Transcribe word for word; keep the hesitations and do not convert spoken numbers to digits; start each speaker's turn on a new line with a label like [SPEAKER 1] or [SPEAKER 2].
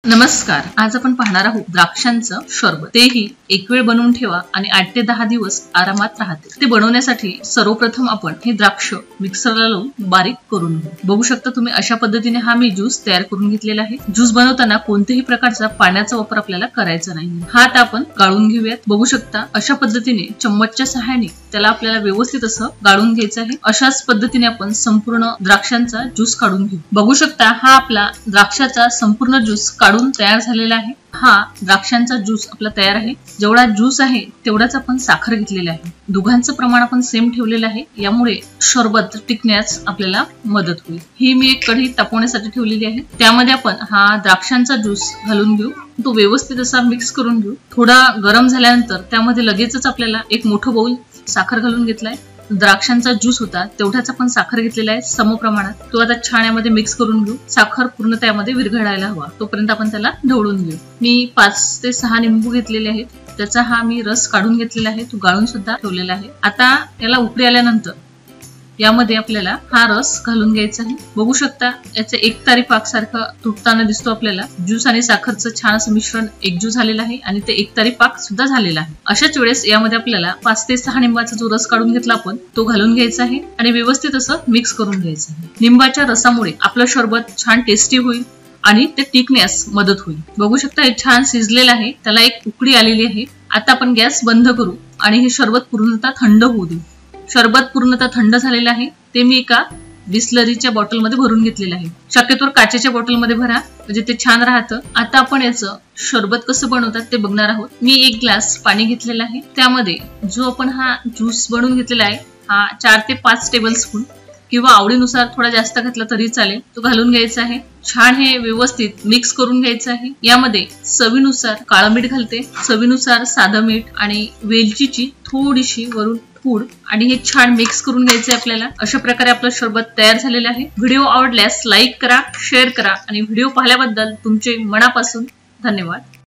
[SPEAKER 1] नमस्कार. आज आपण पाहणार आहोत द्राक्षांचं शरबत. तेही एक वेळ बनवून ठेवा आणि आठ ते दहा दिवस आरामात राहते. ते बनवण्यासाठी सर्वप्रथम आपण हे द्राक्ष मिक्सरला लावून बारीक करून घेऊ. बघू शकता तुम्ही अशा पद्धतीने हा मी ज्यूस तयार करून घेतलेला आहे. ज्यूस बनवताना कोणत्याही प्रकारचा पाण्याचा वापर आपल्याला करायचा नाही. हा आता आपण गाळून घेऊयात. बघू शकता अशा पद्धतीने चम्मचच्या सहाय्याने त्याला आपल्याला व्यवस्थित असं गाळून घ्यायचं आहे. अशाच पद्धतीने आपण संपूर्ण द्राक्षांचा ज्यूस काढून घेऊ. बघू शकता हा आपला द्राक्षाचा संपूर्ण ज्यूस काढून तयार झालेला आहे. हा द्राक्षांचा ज्यूस आपला तयार आहे. जेवढा ज्यूस आहे तेवढाच आपण साखर घेतलेली आहे. दोघांचं प्रमाण आपण सेम ठेवलेलं आहे. यामुळे शरबत टिकण्यास आपल्याला मदत होईल. ही मी एक कढई तापवण्यासाठी ठेवलेली आहे. त्यामध्ये आपण हा द्राक्षांचा ज्यूस घालून घेऊ. तो व्यवस्थित असा मिक्स करून घेऊ. थोडा गरम झाल्यानंतर त्यामध्ये लगेचच आपल्याला एक मोठं बाउल साखर घालून घेतलाय. द्राक्षांचा ज्यूस होता तेवढाच आपण साखर घेतलेला आहे सम प्रमाणात. तो आता छान यामध्ये मिक्स करून घेऊ. साखर पूर्ण त्यामध्ये विरघळायला हवा तोपर्यंत आपण त्याला ढवळून घेऊ. मी पाच ते सहा लिंबू घेतलेले आहेत. त्याचा हा मी रस काढून घेतलेला आहे. तो गाळून सुद्धा ठेवलेला आहे. आता याला उकळी आल्यानंतर यामध्ये आपल्याला हा रस घालून घ्यायचा आहे. बघू शकता याचे एकतारी पाक सारखं तुटताना दिसतो आपल्याला. ज्यूस आणि साखरचं छान असं मिश्रण एकजूट झालेलं आहे आणि ते एकतारी पाक सुद्धा झालेला आहे. अशाच वेळेस यामध्ये आपल्याला पाच ते सहा लिंबाचा जो रस काढून घेतला आपण तो घालून घ्यायचा आहे आणि व्यवस्थित असं मिक्स करून घ्यायचं आहे. लिंबाच्या रसामुळे आपलं शरबत छान टेस्टी होईल आणि ते टिकण्यास मदत होईल. बघू शकता हे छान शिजलेलं आहे. त्याला एक उकळी आलेली आहे. आता आपण गॅस बंद करू आणि हे शरबत पूर्णतः थंड होऊ देऊ. शरबत पूर्णतः थंड झालेलं आहे. ते मी एका बिस्लरीच्या बॉटलमध्ये भरून घेतलेलं आहे. शक्यतोवर काचेच्या बॉटलमध्ये भरा म्हणजे ते छान राहतं. आता आपण याचं शरबत कसं बनवतात ते बघणार आहोत. मी एक ग्लास पाणी घेतलेलं आहे. त्यामध्ये जो आपण हा ज्यूस बनवून घेतलेला आहे हा चार ते पाच टेबल स्पून किंवा आवडीनुसार थोडा जास्त घातला तरी चालेल तो घालून घ्यायचा आहे. छान हे व्यवस्थित मिक्स करून घ्यायचं आहे. यामध्ये चवीनुसार काळं मीठ घालते, चवीनुसार साधं मीठ आणि वेलचीची थोडीशी वरून पूड आणि हे छान मिक्स करून घ्यायचे आपल्याला. अशा प्रकारे आपलं शरबत तयार झालेलं आहे. व्हिडिओ आवडल्यास लाईक करा, शेअर करा आणि व्हिडिओ पाहिल्याबद्दल तुमचे मनापासून धन्यवाद.